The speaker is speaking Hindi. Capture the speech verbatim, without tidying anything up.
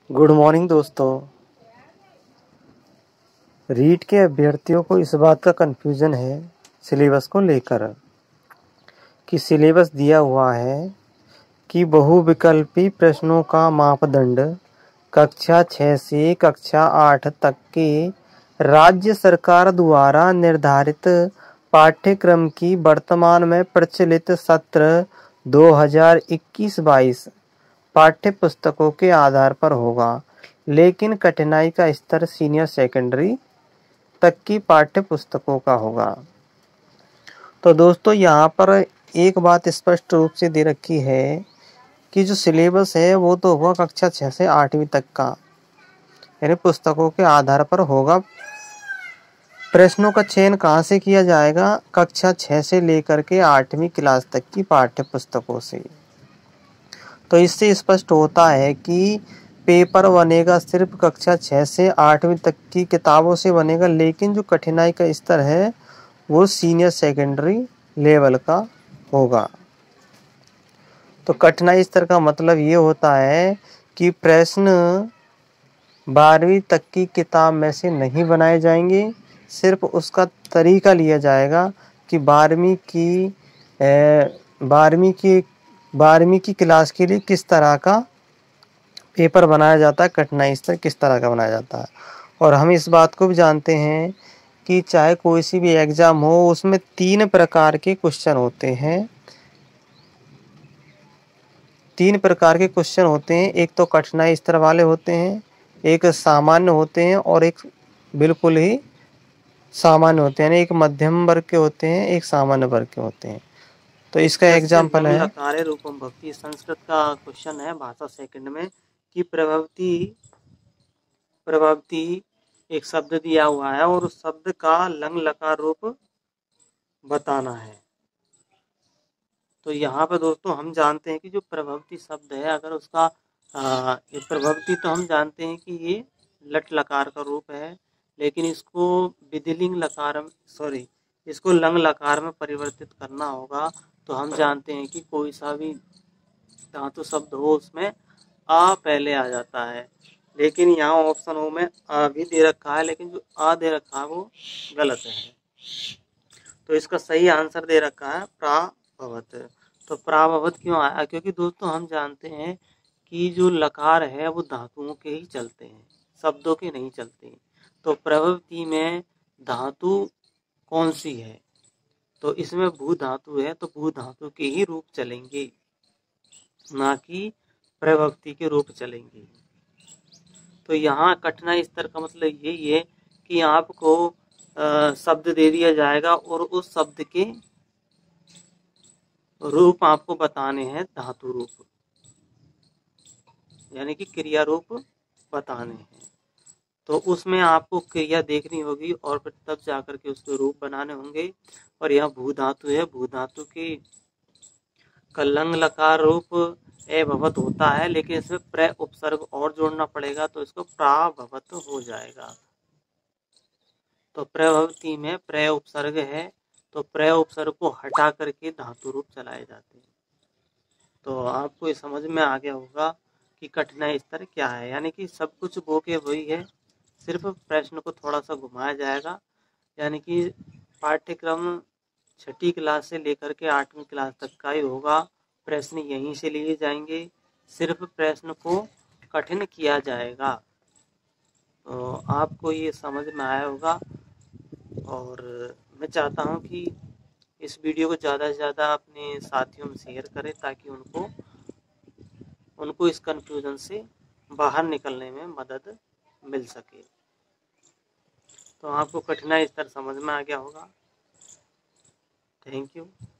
गुड मॉर्निंग दोस्तों। रीट के अभ्यर्थियों को इस बात का कन्फ्यूज़न है सिलेबस को लेकर कि सिलेबस दिया हुआ है कि बहुविकल्पी प्रश्नों का मापदंड कक्षा छः से कक्षा आठ तक के राज्य सरकार द्वारा निर्धारित पाठ्यक्रम की वर्तमान में प्रचलित सत्र दो हज़ार इक्कीस बाईस पाठ्य पुस्तकों के आधार पर होगा, लेकिन कठिनाई का स्तर सीनियर सेकेंडरी तक की पाठ्य पुस्तकों का होगा। तो दोस्तों यहाँ पर एक बात स्पष्ट रूप से दे रखी है कि जो सिलेबस है वो तो होगा कक्षा छः से आठवीं तक का, यानी पुस्तकों के आधार पर होगा। प्रश्नों का चयन कहाँ से किया जाएगा? कक्षा छः से लेकर के आठवीं क्लास तक की पाठ्य पुस्तकों से। तो इससे स्पष्ट होता है कि पेपर बनेगा सिर्फ कक्षा छः से आठवीं तक की किताबों से बनेगा, लेकिन जो कठिनाई का स्तर है वो सीनियर सेकेंडरी लेवल का होगा। तो कठिनाई स्तर का मतलब ये होता है कि प्रश्न बारहवीं तक की किताब में से नहीं बनाए जाएंगे, सिर्फ उसका तरीका लिया जाएगा कि बारहवीं की बारहवीं की बारहवीं की क्लास के लिए किस तरह का पेपर बनाया जाता है, कठिनाई स्तर किस तरह का बनाया जाता है। और हम इस बात को भी जानते हैं कि चाहे कोई सी भी एग्ज़ाम हो, उसमें तीन प्रकार के क्वेश्चन होते हैं तीन प्रकार के क्वेश्चन होते हैं। एक तो कठिनाई स्तर वाले होते हैं, एक सामान्य होते हैं और एक बिल्कुल ही सामान्य होते हैं, यानी एक मध्यम वर्ग के होते हैं, एक सामान्य वर्ग के होते हैं। तो इसका एग्जाम्पल है कार्य रूपम भक्ति, संस्कृत का क्वेश्चन है भाषा सेकंड में कि प्रभवती प्रभवती एक शब्द दिया हुआ है और उस शब्द का लंग लकार रूप बताना है। तो यहाँ पे दोस्तों हम जानते हैं कि जो प्रभवती शब्द है, अगर उसका आ, ये प्रभवती तो हम जानते हैं कि ये लट लकार का रूप है, लेकिन इसको विधिलिंग लकार सॉरी इसको लंग लकार में परिवर्तित करना होगा। तो हम जानते हैं कि कोई सा भी धातु शब्द हो उसमें आ पहले आ जाता है, लेकिन यहाँ ऑप्शन ओ में आ भी दे रखा है, लेकिन जो आ दे रखा है वो गलत है। तो इसका सही आंसर दे रखा है प्राभवत। तो प्राभवत क्यों आया? क्योंकि दोस्तों हम जानते हैं कि जो लकार है वो धातुओं के ही चलते हैं, शब्दों के नहीं चलते हैं। तो प्रभवती में धातु कौन सी है? तो इसमें भू धातु है, तो भू धातु के ही रूप चलेंगे, ना कि प्रभवती के रूप चलेंगे। तो यहाँ कठिनाई स्तर का मतलब यही है कि आपको शब्द दे दिया जाएगा और उस शब्द के रूप आपको बताने हैं, धातु रूप यानी कि क्रिया रूप बताने हैं। तो उसमें आपको क्रिया देखनी होगी और फिर तब जाकर के उसके रूप बनाने होंगे। और यह भू धातु है, भू धातु की कलंग लकार रूप ए भवत होता है, लेकिन इसमें प्र उपसर्ग और जोड़ना पड़ेगा, तो इसको प्राभवत हो जाएगा। तो प्रभवती में प्र उपसर्ग है, तो प्र उपसर्ग को हटा करके धातु रूप चलाए जाते हैं। तो आपको ये समझ में आ गया होगा कि कठिनाई स्तर क्या है, यानी कि सब कुछ वो के वही है, सिर्फ प्रश्न को थोड़ा सा घुमाया जाएगा। यानी कि पाठ्यक्रम छठी क्लास से लेकर के आठवीं क्लास तक का ही होगा, प्रश्न यहीं से लिए जाएंगे, सिर्फ प्रश्न को कठिन किया जाएगा। तो आपको ये समझ में आया होगा, और मैं चाहता हूँ कि इस वीडियो को ज़्यादा से ज़्यादा अपने साथियों में शेयर करें, ताकि उनको उनको इस कन्फ्यूज़न से बाहर निकलने में मदद मिल सके। तो आपको कठिनाई स्तर समझ में आ गया होगा। Thank you.